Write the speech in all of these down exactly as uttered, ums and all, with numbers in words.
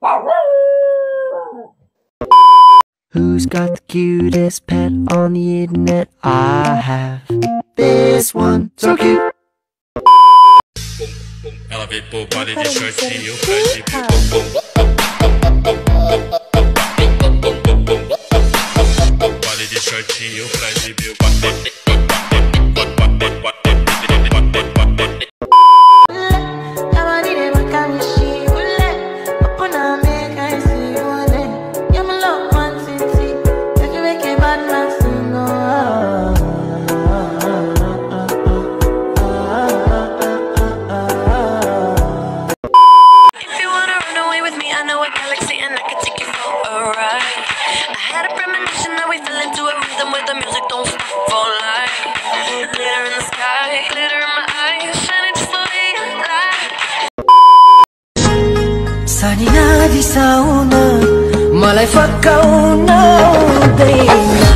Who's got the cutest pet on the internet? I have this one, so cute. Ela veio pro baile de shortinho, faz de bico. Baile de shortinho, faz de bico. Sani nadisauna, malai fakauna udaina.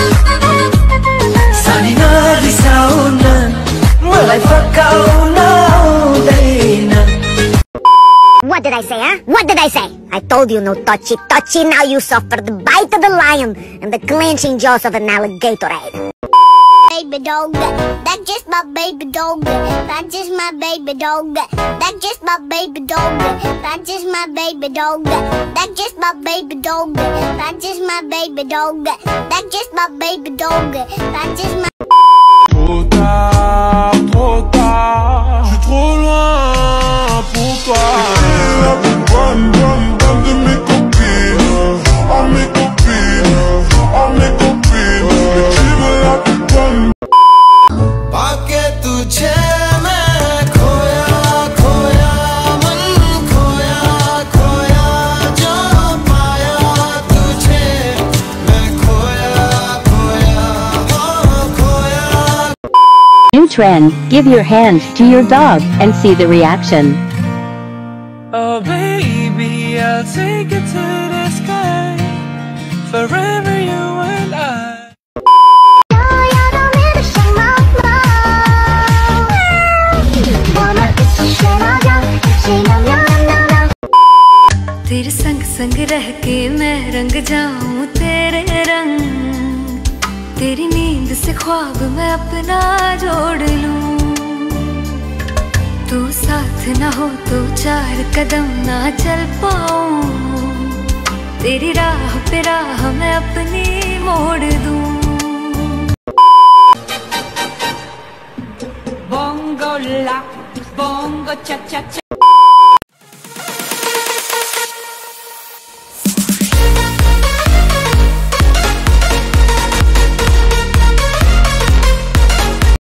Sani nadisauna, malai fakauna udaina. What did I say, huh? What did I say? I told you no touchy touchy. Now you suffer the bite of the lion and the clenching jaws of an alligator. Baby dog, that's just my baby dog. That's just my baby dog. That's just my baby dog. That's just my baby dog. That's just my baby dog. That's just my baby dog. That's just my baby dog. That's just my. Trop tard, trop tard. Je suis trop loin pour toi. La plus bonne, bonne, bonne de mes copines. Oh mes copines, oh mes copines. Mais tu veux la plus bonne. पाके तुझे मैं खोया खोया मन खोया खोया जो पाया तुझे मैं खोया खोया वो खोया. New trend, give your hand to your dog and see the reaction. Oh baby, I'll take it to the sky, forever you and I. तेरे संग संग रह के मैं रंग जाऊं तेरे रंग, तेरी नींद से ख्वाब मैं अपना जोड़ लूं। तू साथ ना हो तो चार कदम ना चल पाऊं, तेरी राह पे राह मैं अपनी मोड़ दूं। Bongo la, bongo cha cha cha.